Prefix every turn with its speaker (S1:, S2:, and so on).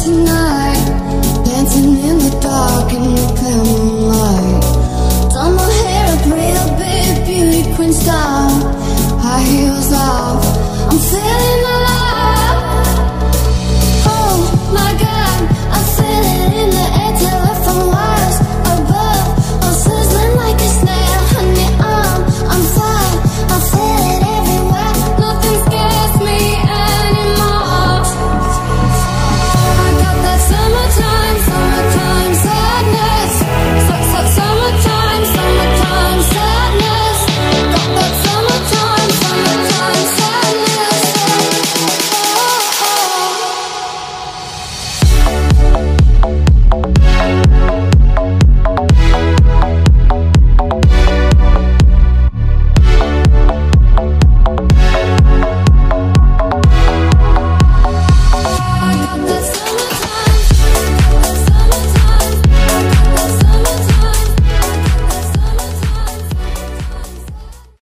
S1: tonight, dancing in the dark in the pale moonlight. Done my hair up real big, beauty queen style, high heels off,